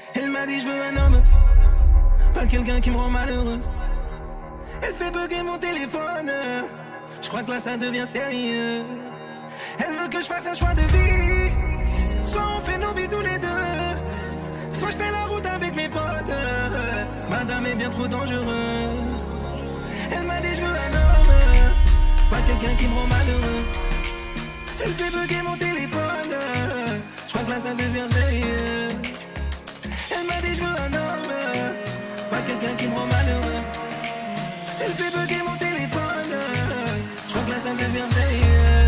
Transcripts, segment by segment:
Elle m'a dit je veux un homme, pas quelqu'un qui me rend malheureuse. Elle fait bugger mon téléphone, je crois que là ça devient sérieux. Elle veut que je fasse un choix de vie, soit on fait nos vies tous les deux, soit je tiens la route avec mes potes. Madame est bien trop dangereuse. Elle m'a dit je veux un homme, pas quelqu'un qui me rend malheureuse. Elle fait bugger mon téléphone, je crois que là ça devient sérieux. Elle m'a dit je veux un homme, pas quelqu'un qui me rend malheureuse. Elle fait bugger mon téléphone, je crois que là ça devient sérieux.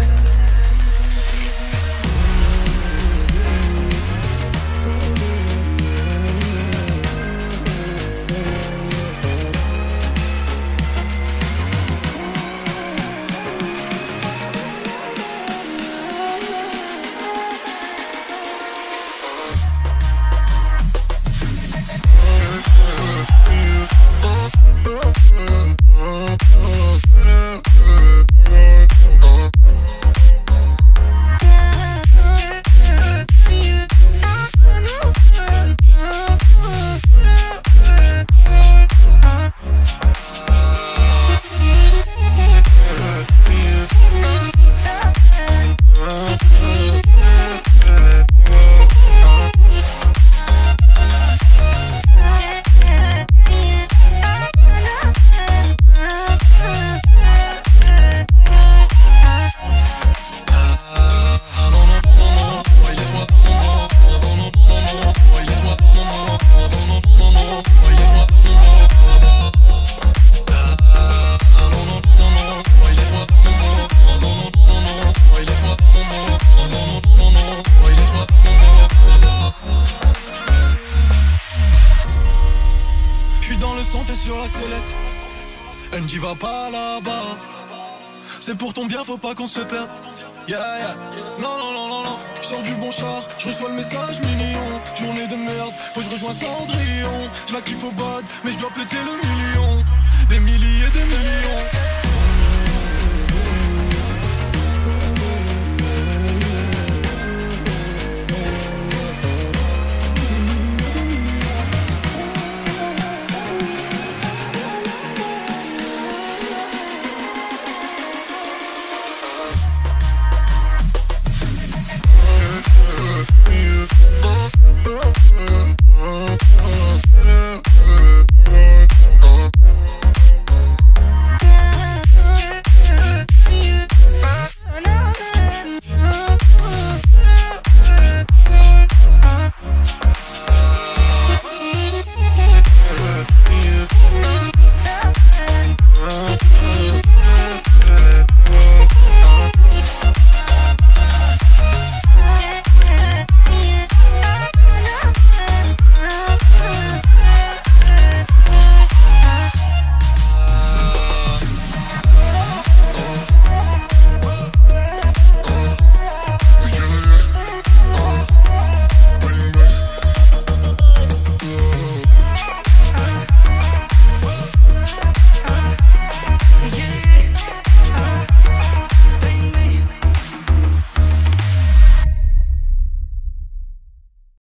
NJ va pas là-bas, c'est pour ton bien, faut pas qu'on se perde. Yeah, yeah. Non, non, non, non, non. Je sors du bon char, je reçois le message mignon. Journée de merde, faut que je rejoins Cendrillon. Je la kiffe au bad, mais je dois péter le million. Des milliers, des millions.